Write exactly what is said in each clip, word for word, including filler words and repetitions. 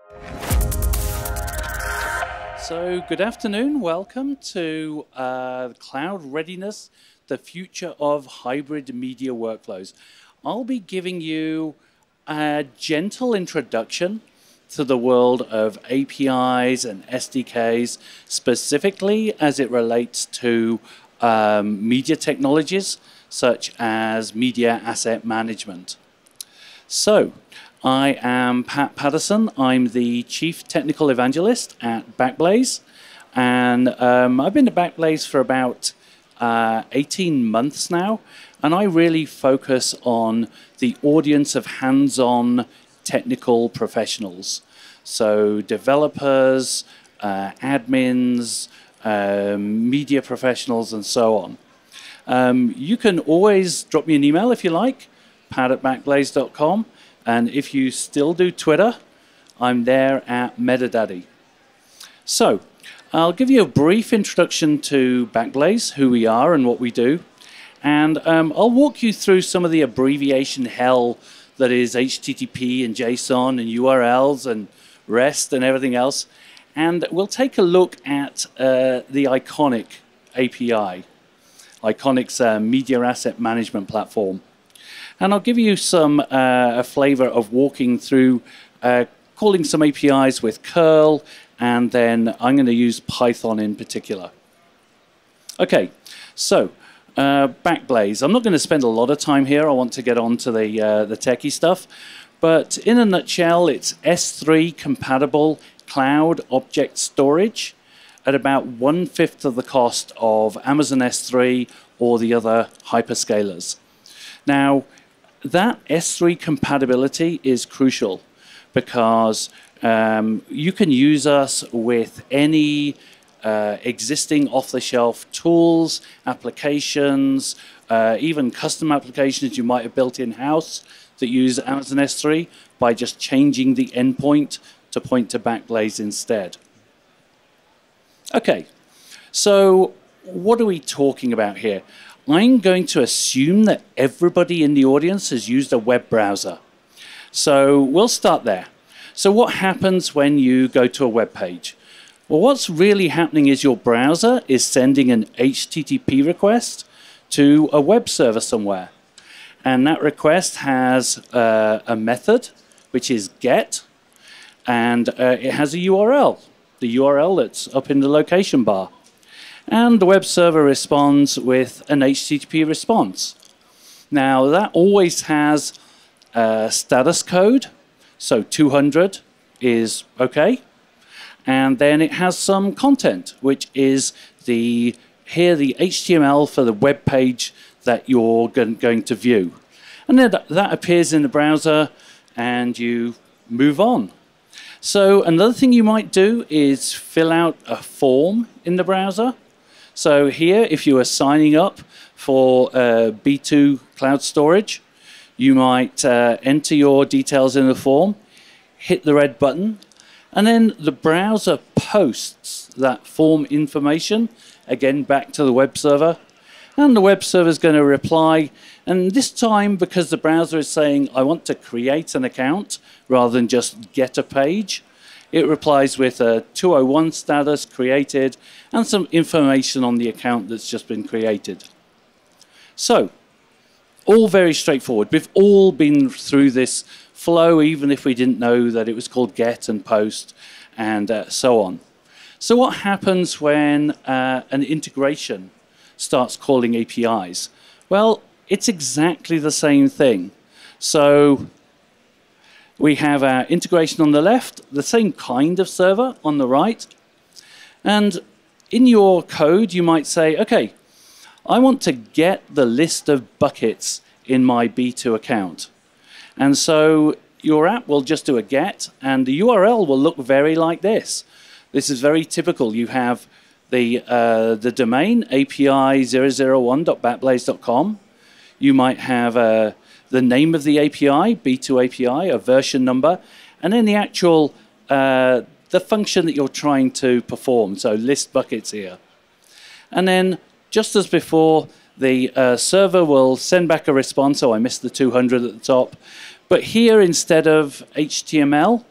So, good afternoon. Welcome to uh, Cloud Readiness, the future of hybrid media workflows. I'll be giving you a gentle introduction to the world of A P Is and S D Ks, specifically as it relates to um, media technologies such as media asset management. So, I am Pat Patterson. I'm the Chief Technical Evangelist at Backblaze. And um, I've been at Backblaze for about uh, eighteen months now. And I really focus on the audience of hands-on technical professionals. So developers, uh, admins, um, media professionals, and so on. Um, you can always drop me an email if you like, pat at backblaze dot com. And if you still do Twitter, I'm there at Metadaddy. So, I'll give you a brief introduction to Backblaze, who we are and what we do. And um, I'll walk you through some of the abbreviation hell that is H T T P and JSON and U R Ls and REST and everything else. And we'll take a look at uh, the Iconic A P I, Iconic's uh, media asset management platform. And I'll give you some uh, a flavor of walking through uh, calling some A P Is with curl, and then I'm going to use Python in particular. Okay, so uh, Backblaze. I'm not going to spend a lot of time here. I want to get on to the, uh, the techie stuff. But in a nutshell, it's S three compatible cloud object storage at about one-fifth of the cost of Amazon S three or the other hyperscalers. Now, that S three compatibility is crucial because um, you can use us with any uh, existing off-the-shelf tools, applications, uh, even custom applications you might have built in-house that use Amazon S three by just changing the endpoint to point to Backblaze instead. Okay, so what are we talking about here? I'm going to assume that everybody in the audience has used a web browser. So we'll start there. So what happens when you go to a web page? Well, what's really happening is your browser is sending an H T T P request to a web server somewhere. And that request has uh, a method, which is get, and uh, it has a U R L, the U R L that's up in the location bar. And the web server responds with an H T T P response. Now, that always has a status code, so two hundred is OK. And then it has some content, which is the here the H T M L for the web page that you're going to view. And then that appears in the browser, and you move on. So another thing you might do is fill out a form in the browser. So here, if you are signing up for uh, B two cloud storage, you might uh, enter your details in the form, hit the red button, and then the browser posts that form information, again, back to the web server. And the web server is going to reply. And this time, because the browser is saying, I want to create an account rather than just get a page, it replies with a two oh one status created and some information on the account that's just been created. So, all very straightforward. We've all been through this flow, even if we didn't know that it was called get and post and uh, so on. So what happens when uh, an integration starts calling A P Is? Well, it's exactly the same thing. So we have our integration on the left, the same kind of server on the right. And in your code, you might say, OK, I want to get the list of buckets in my B two account. And so your app will just do a get, and the U R L will look very like this. This is very typical. You have the, uh, the domain, A P I zero zero one dot backblaze dot com. You might have uh, the name of the A P I, B two A P I, a version number, and then the actual uh, the function that you're trying to perform, so list buckets here. And then, just as before, the uh, server will send back a response. Oh, I missed the two hundred at the top. But here, instead of H T M L,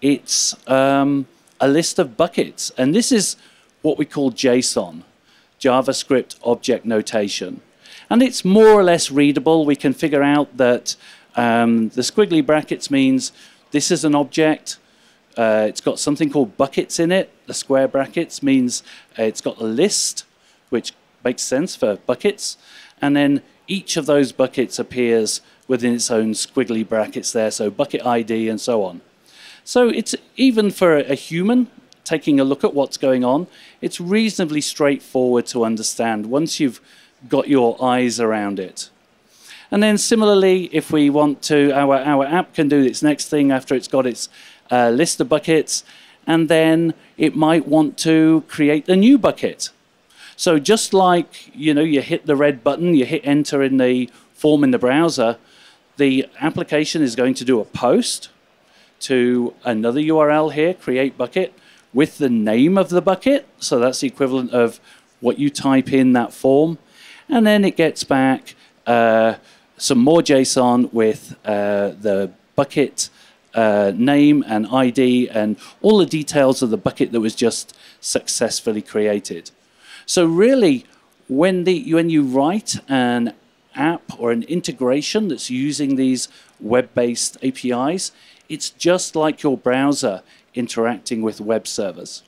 it's um, a list of buckets. And this is what we call JSON, JavaScript Object Notation. And it's more or less readable. We can figure out that um, the squiggly brackets means this is an object. Uh, it's got something called buckets in it. The square brackets means uh, it's got a list, which makes sense for buckets. And then each of those buckets appears within its own squiggly brackets there, so bucket I D and so on. So it's even for a human taking a look at what's going on, it's reasonably straightforward to understand once you've got your eyes around it. And then similarly, if we want to, our, our app can do its next thing after it's got its uh, list of buckets, and then it might want to create a new bucket. So just like, you know, you hit the red button, you hit enter in the form in the browser, the application is going to do a post to another U R L here, create bucket, with the name of the bucket. So that's the equivalent of what you type in that form. And then it gets back uh, some more JSON with uh, the bucket uh, name and I D and all the details of the bucket that was just successfully created. So really, when, the, when you write an app or an integration that's using these web-based A P Is, it's just like your browser interacting with web servers.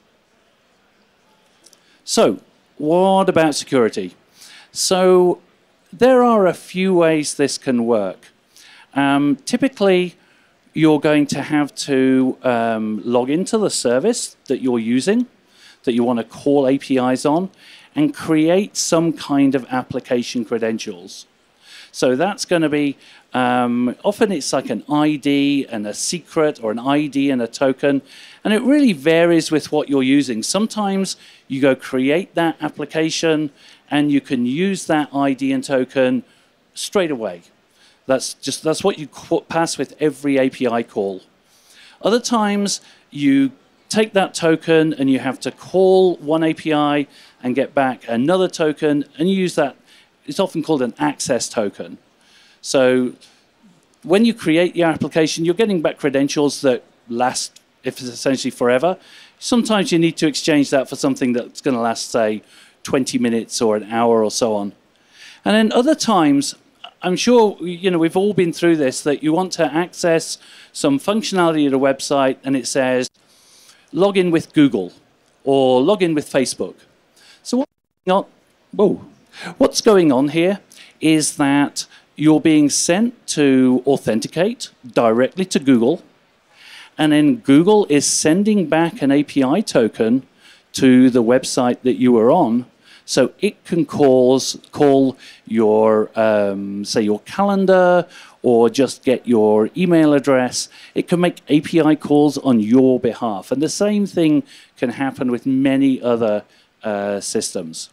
So what about security? So there are a few ways this can work. Um, typically, you're going to have to um, log into the service that you're using, that you want to call A P Is on, and create some kind of application credentials. So that's going to be, um, often it's like an I D and a secret, or an I D and a token, and it really varies with what you're using. Sometimes you go create that application and you can use that I D and token straight away. That's just, that's what you pass with every A P I call. Other times you take that token and you have to call one A P I and get back another token, and you use that. It's often called an access token. So when you create your application, you're getting back credentials that last, if it's essentially forever. Sometimes you need to exchange that for something that's going to last, say, twenty minutes or an hour or so on. And then other times, I'm sure you know we've all been through this, that you want to access some functionality at a website and it says, log in with Google or log in with Facebook. So what's going on, whoa, what's going on here is that you're being sent to authenticate directly to Google, and then Google is sending back an A P I token to the website that you were on, so it can calls, call your, um, say, your calendar, or just get your email address. It can make A P I calls on your behalf. And the same thing can happen with many other uh, systems.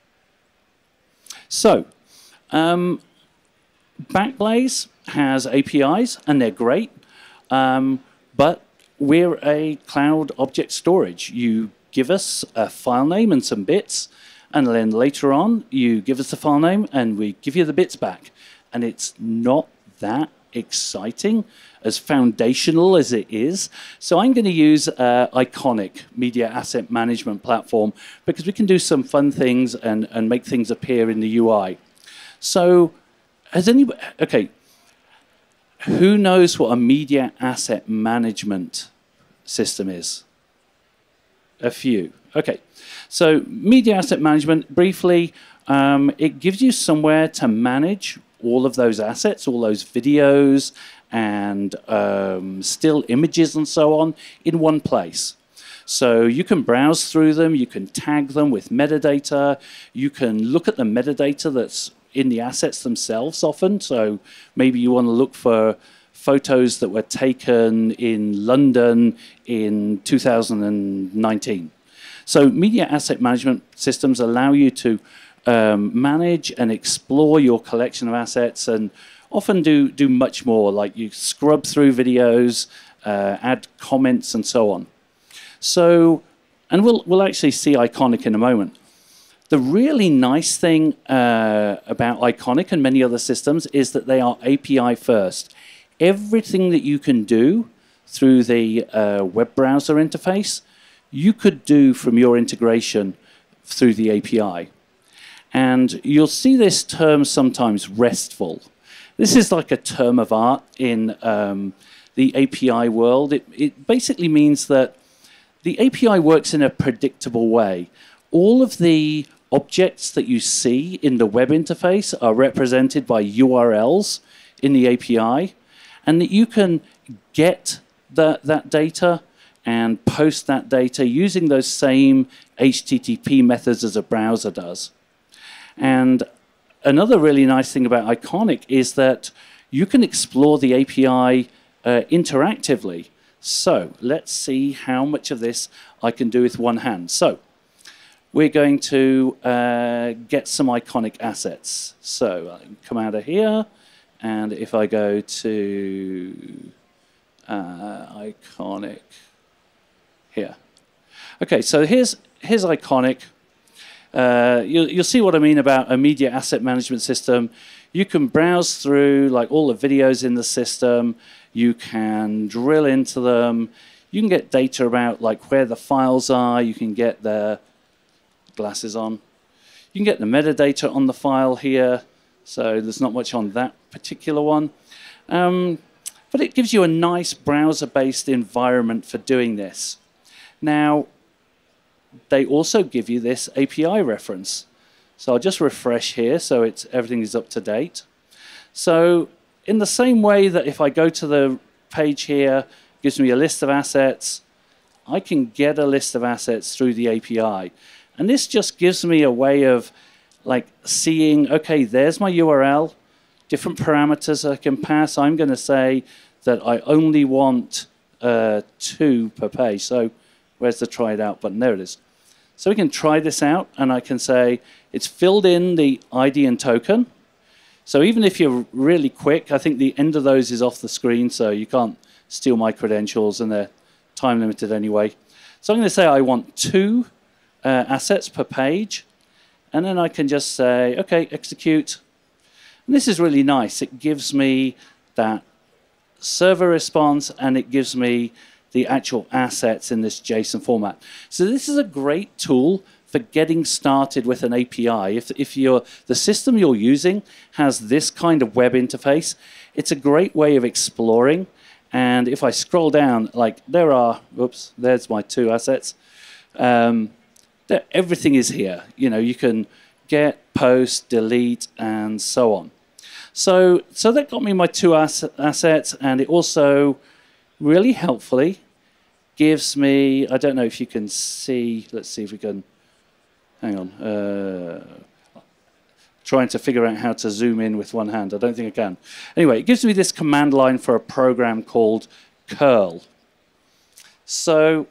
So, um, Backblaze has A P Is, and they're great, um, but we're a cloud object storage. You give us a file name and some bits, and then later on, you give us the file name, and we give you the bits back. And it's not that exciting, as foundational as it is. So I'm going to use uh, Iconic Media Asset Management Platform, because we can do some fun things and, and make things appear in the U I. So has anybody, okay, who knows what a media asset management system is? A few. Okay. So media asset management, briefly, um, it gives you somewhere to manage all of those assets, all those videos and um, still images and so on in one place. So you can browse through them, you can tag them with metadata, you can look at the metadata that's in the assets themselves often. So maybe you want to look for photos that were taken in London in two thousand nineteen. So media asset management systems allow you to um, manage and explore your collection of assets, and often do, do much more, like you scrub through videos, uh, add comments and so on. So, and we'll, we'll actually see Iconic in a moment. The really nice thing uh, about Iconic and many other systems is that they are A P I first. Everything that you can do through the uh, web browser interface, you could do from your integration through the A P I. And you'll see this term sometimes, RESTful. This is like a term of art in um, the A P I world. It, it basically means that the A P I works in a predictable way. All of the objects that you see in the web interface are represented by U R Ls in the A P I, and that you can get that, that data and post that data using those same H T T P methods as a browser does. And another really nice thing about Iconic is that you can explore the A P I uh, interactively. So let's see how much of this I can do with one hand. So we're going to uh, get some Iconic assets. So I can come out of here, and if I go to uh, Iconic here. Okay, so here's, here's Iconic. Uh, you'll, you'll see what I mean about a media asset management system. You can browse through like all the videos in the system. You can drill into them. You can get data about like where the files are. You can get the glasses on. You can get the metadata on the file here. So there's not much on that particular one. Um, but it gives you a nice browser-based environment for doing this. Now, they also give you this A P I reference. So I'll just refresh here so it's, everything is up to date. So in the same way that if I go to the page here, it gives me a list of assets, I can get a list of assets through the A P I. And this just gives me a way of like seeing, okay, there's my U R L, different parameters I can pass. I'm going to say that I only want uh, two per page. So where's the try it out button? There it is. So we can try this out, and I can say it's filled in the I D and token. So even if you're really quick, I think the end of those is off the screen, so you can't steal my credentials, and they're time limited anyway. So I'm going to say I want two uh, assets per page, and then I can just say, okay, execute. And this is really nice. It gives me that server response, and it gives me the actual assets in this JSON format. So this is a great tool for getting started with an A P I. If, if you're, the system you're using has this kind of web interface, it's a great way of exploring. And if I scroll down, like there are, oops, there's my two assets. Um, there, everything is here. You know, you can get, post, delete, and so on. So, so that got me my two ass assets, and it also really helpfully gives me, I don't know if you can see, let's see if we can, hang on, uh, trying to figure out how to zoom in with one hand. I don't think I can. Anyway, it gives me this command line for a program called curl. So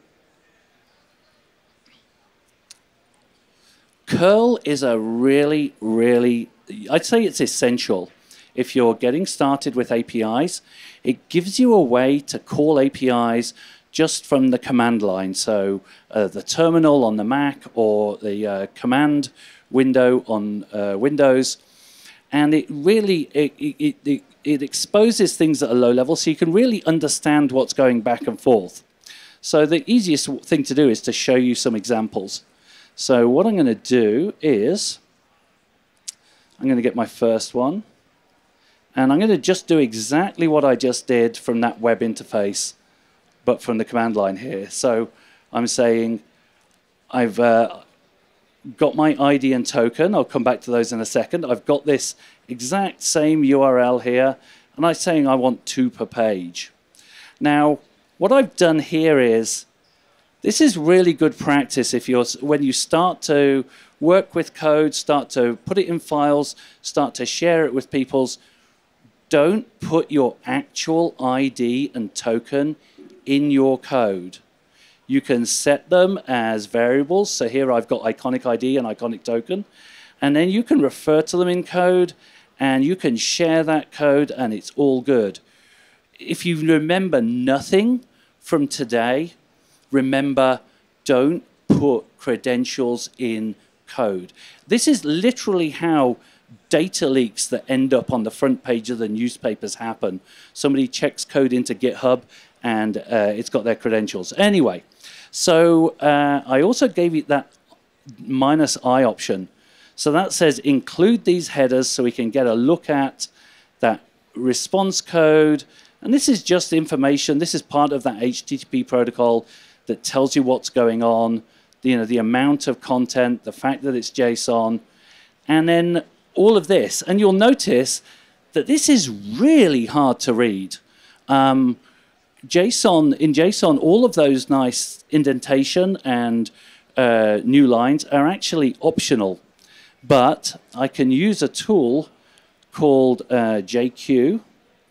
curl is a really, really, I'd say it's essential. If you're getting started with A P Is, it gives you a way to call A P Is just from the command line. So uh, the terminal on the Mac or the uh, command window on uh, Windows. And it really, it, it, it, it exposes things at a low level so you can really understand what's going back and forth. So the easiest thing to do is to show you some examples. So what I'm going to do is, I'm going to get my first one. And I'm going to just do exactly what I just did from that web interface, but from the command line here. So I'm saying I've uh, got my I D and token. I'll come back to those in a second. I've got this exact same U R L here, and I'm saying I want two per page. Now, what I've done here is, this is really good practice if you're, when you start to work with code, start to put it in files, start to share it with people's. Don't put your actual I D and token in your code. You can set them as variables. So here I've got Iconic I D and Iconic token. And then you can refer to them in code, and you can share that code, and it's all good. If you remember nothing from today, remember, don't put credentials in code. This is literally how data leaks that end up on the front page of the newspapers happen. Somebody checks code into GitHub, and uh, it's got their credentials. Anyway, so uh, I also gave it that minus I option. So that says include these headers so we can get a look at that response code. And this is just information. This is part of that H T T P protocol that tells you what's going on, you know, the amount of content, the fact that it's JSON, and then all of this. And you'll notice that this is really hard to read. Um, JSON, in JSON, all of those nice indentation and uh, new lines are actually optional. But I can use a tool called uh, J Q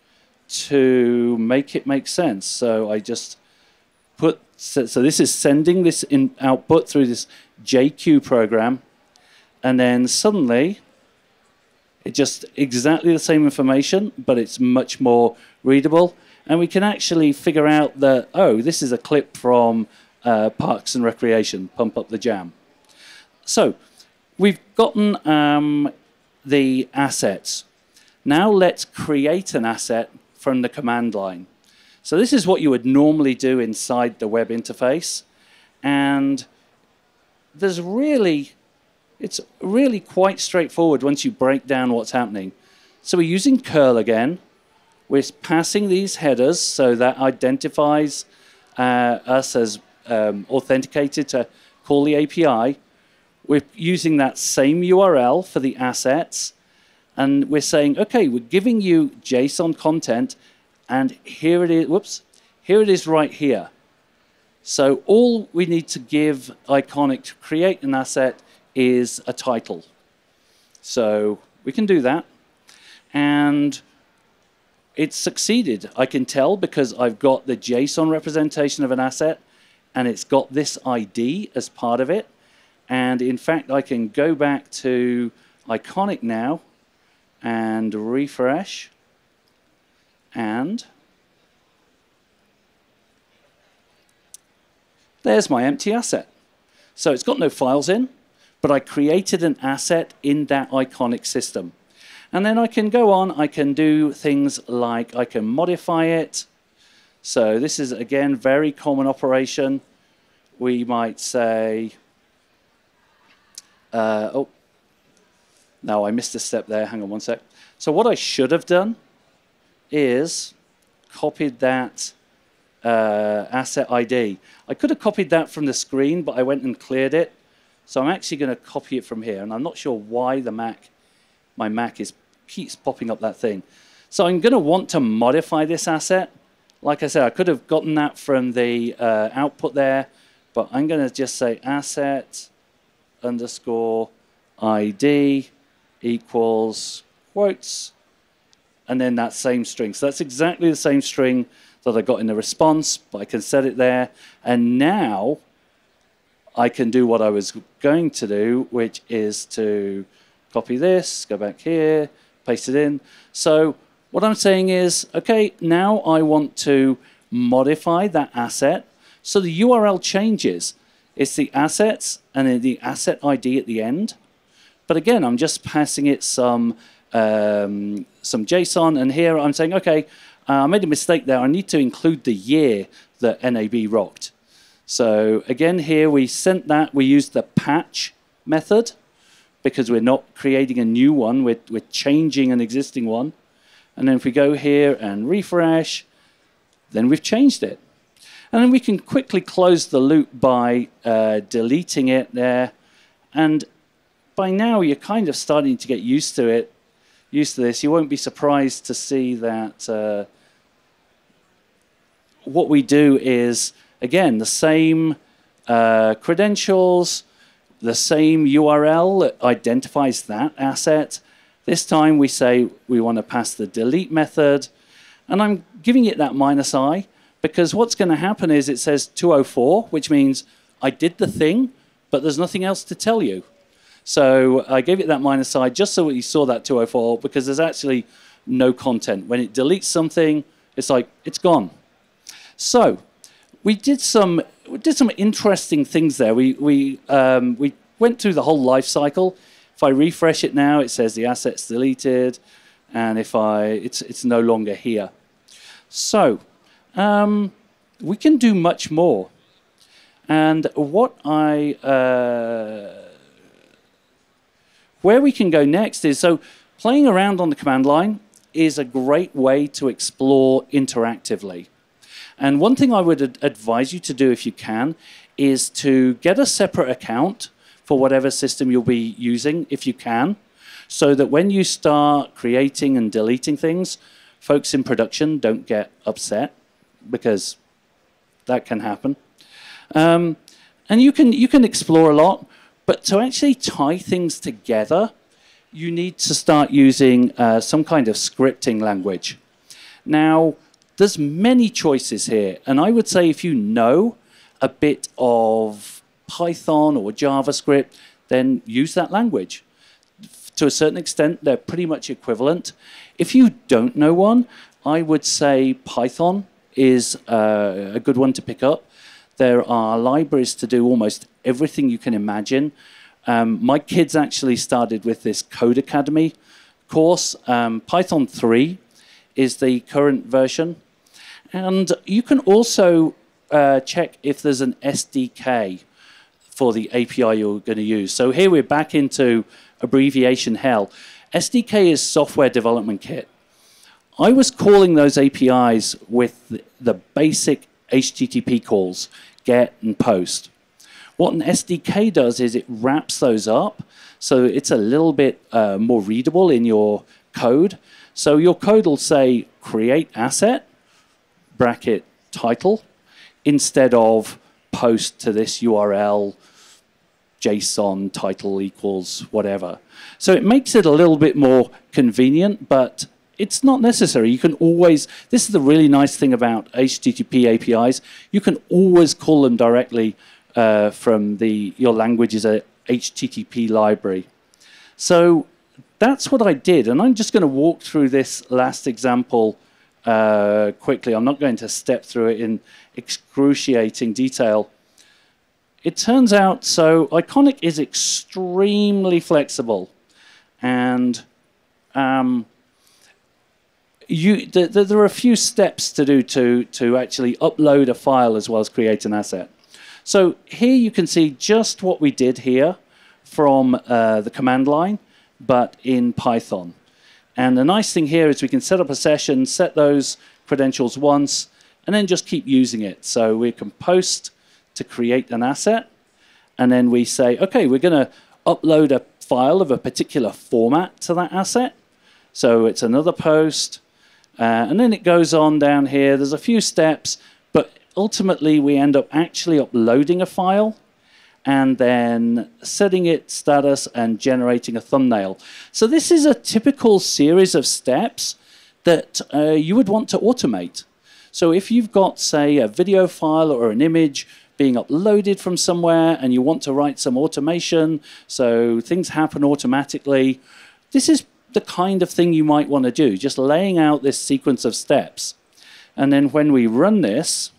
to make it make sense. So I just put, so, so this is sending this in output through this J Q program, and then suddenly it's just exactly the same information, but it's much more readable. And we can actually figure out that, oh, this is a clip from uh, Parks and Recreation, Pump Up the Jam. So we've gotten um, the assets. Now let's create an asset from the command line. So this is what you would normally do inside the web interface. And there's really, it's really quite straightforward once you break down what's happening. So we're using curl again. We're passing these headers, so that identifies uh, us as um, authenticated to call the A P I. We're using that same U R L for the assets. And we're saying, OK, we're giving you JSON content. And here it is. Whoops. Here it is right here. So all we need to give Iconic to create an asset is a title. So we can do that. And it's succeeded. I can tell because I've got the JSON representation of an asset, and it's got this I D as part of it. And in fact, I can go back to Iconic now and refresh. And there's my empty asset. So it's got no files in, but I created an asset in that Iconic system. And then I can go on, I can do things like I can modify it. So this is, again, very common operation. We might say, uh, oh, no, I missed a step there. Hang on one sec. So what I should have done is copied that uh, asset I D. I could have copied that from the screen, but I went and cleared it. So I'm actually going to copy it from here. And I'm not sure why the Mac, my Mac is keeps popping up that thing. So I'm going to want to modify this asset. Like I said, I could have gotten that from the uh, output there, but I'm going to just say asset underscore I D equals quotes, and then that same string. So that's exactly the same string that I got in the response, but I can set it there. And now I can do what I was going to do, which is to copy this, go back here, paste it in. So what I'm saying is, OK, now I want to modify that asset. So the U R L changes. It's the assets and then the asset I D at the end. But again, I'm just passing it some, um, some JSON. And here I'm saying, OK, uh, I made a mistake there. I need to include the year that N A B rocked. So again, here we sent that. We used the patch method, because we're not creating a new one, we're, we're changing an existing one. And then if we go here and refresh, then we've changed it. And then we can quickly close the loop by uh, deleting it there. And by now, you're kind of starting to get used to it, used to this. You won't be surprised to see that uh, what we do is, again, the same uh, credentials, the same U R L that identifies that asset. This time we say we want to pass the delete method. And I'm giving it that minus I, because what's going to happen is it says two oh four, which means I did the thing, but there's nothing else to tell you. So I gave it that minus I just so you saw that two oh four, because there's actually no content. When it deletes something, it's like, it's gone. So we did some we did some interesting things there. We we um, we went through the whole life cycle. If I refresh it now, it says the asset's deleted, and if I it's it's no longer here. So um, we can do much more. And what I, uh, where we can go next is, so playing around on the command line is a great way to explore interactively. And one thing I would ad advise you to do if you can is to get a separate account for whatever system you'll be using, if you can, so that when you start creating and deleting things, folks in production don't get upset, because that can happen. Um, and you can, you can explore a lot, but to actually tie things together, you need to start using uh, some kind of scripting language. Now, there's many choices here, and I would say if you know a bit of Python or JavaScript, then use that language. To a certain extent, they're pretty much equivalent. If you don't know one, I would say Python is uh, a good one to pick up. There are libraries to do almost everything you can imagine. Um, my kids actually started with this Code Academy course. Um, Python three is the current version. And you can also uh, check if there's an S D K for the A P I you're going to use. So here we're back into abbreviation hell. S D K is Software Development Kit. I was calling those A P Is with the, the basic H T T P calls, get and post. What an S D K does is it wraps those up, so it's a little bit uh, more readable in your code. So your code will say create asset, bracket title, instead of post to this U R L, JSON title equals whatever. So it makes it a little bit more convenient, but it's not necessary. You can always, this is the really nice thing about H T T P A P Is, you can always call them directly uh, from the, your language's a H T T P library. So that's what I did, and I'm just going to walk through this last example uh, quickly. I'm not going to step through it in excruciating detail. It turns out, so Iconic is extremely flexible, and um, you, th th there are a few steps to do to, to actually upload a file as well as create an asset. So here you can see just what we did here from uh, the command line, but in Python. And the nice thing here is we can set up a session, set those credentials once, and then just keep using it. So we can post to create an asset, and then we say, okay, we're going to upload a file of a particular format to that asset. So it's another post, uh, and then it goes on down here. There's a few steps, but ultimately we end up actually uploading a file and then setting its status and generating a thumbnail. So this is a typical series of steps that uh, you would want to automate. So if you've got, say, a video file or an image being uploaded from somewhere and you want to write some automation so things happen automatically, this is the kind of thing you might want to do, just laying out this sequence of steps. And then when we run this,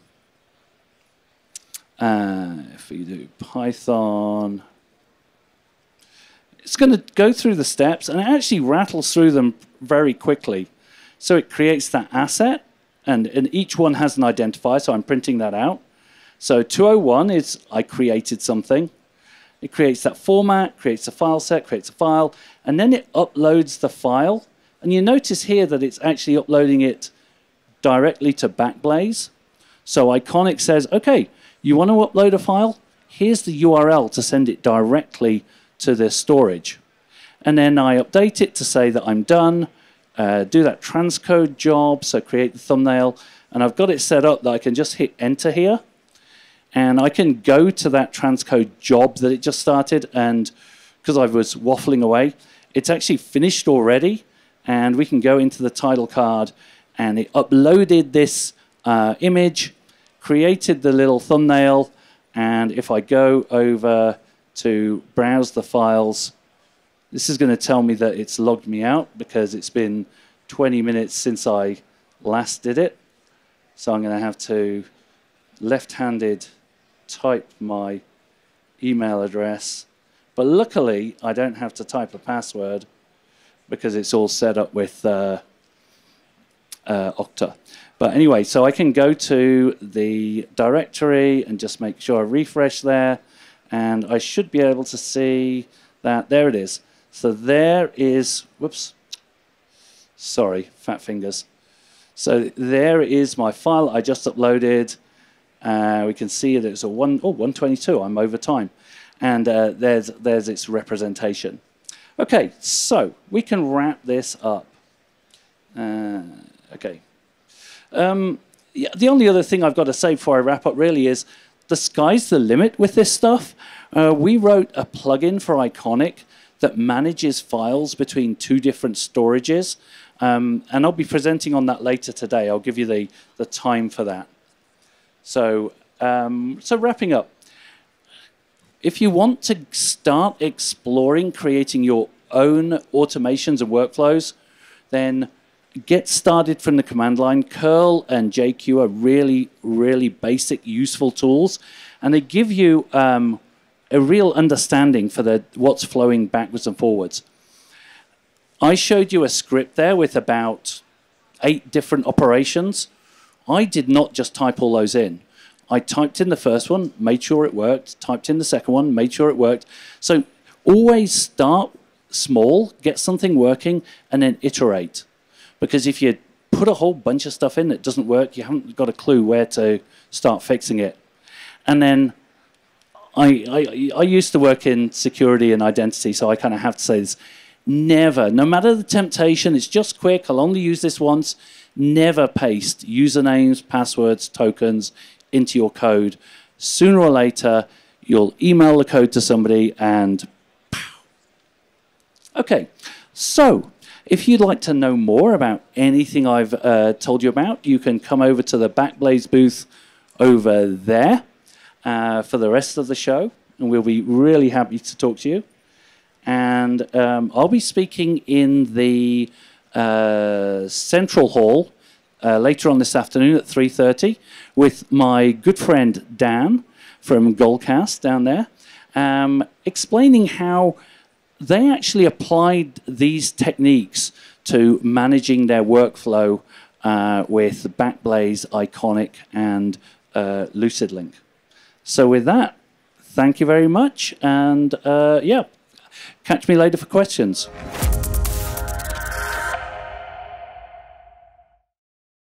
uh, if we do Python, it's going to go through the steps, and it actually rattles through them very quickly. So it creates that asset, and, and each one has an identifier, so I'm printing that out. So two oh one is I created something. It creates that format, creates a file set, creates a file, and then it uploads the file. And you notice here that it's actually uploading it directly to Backblaze. So Iconic says, okay, you want to upload a file? Here's the U R L to send it directly to the storage. And then I update it to say that I'm done, uh, do that transcode job, so create the thumbnail, and I've got it set up that I can just hit enter here. And I can go to that transcode job that it just started, and because I was waffling away, it's actually finished already, and we can go into the title card, and it uploaded this uh, image, created the little thumbnail, and if I go over to browse the files, this is going to tell me that it's logged me out because it's been twenty minutes since I last did it. So I'm going to have to left-handed type my email address, but luckily I don't have to type a password because it's all set up with uh, uh, Okta. But anyway, so I can go to the directory and just make sure I refresh there, and I should be able to see that. There it is. So there is, whoops, sorry, fat fingers. So there is my file I just uploaded. Uh, we can see that it's a one, oh, one twenty-two, I'm over time. And uh, there's, there's its representation. Okay, so we can wrap this up. Uh, okay. Um, yeah, the only other thing I've got to say before I wrap up really is the sky's the limit with this stuff. Uh, we wrote a plugin for Iconic that manages files between two different storages. Um, and I'll be presenting on that later today. I'll give you the, the time for that. So, um, so wrapping up. If you want to start exploring creating your own automations and workflows, then get started from the command line. Curl and J Q are really, really basic, useful tools, and they give you um, a real understanding for the, what's flowing backwards and forwards. I showed you a script there with about eight different operations. I did not just type all those in. I typed in the first one, made sure it worked, typed in the second one, made sure it worked. So always start small, get something working, and then iterate. Because if you put a whole bunch of stuff in that doesn't work, you haven't got a clue where to start fixing it. And then I, I, I used to work in security and identity, so I kind of have to say this. Never, no matter the temptation, it's just quick, I'll only use this once, never paste usernames, passwords, tokens into your code. Sooner or later, you'll email the code to somebody and pow. Okay, so if you'd like to know more about anything I've uh, told you about, you can come over to the Backblaze booth over there uh, for the rest of the show, and we'll be really happy to talk to you. And um, I'll be speaking in the uh, Central Hall uh, later on this afternoon at three thirty with my good friend Dan from Goldcast down there, um, explaining how they actually applied these techniques to managing their workflow uh, with Backblaze, Iconic, and uh, LucidLink. So with that, thank you very much, and uh, yeah, catch me later for questions.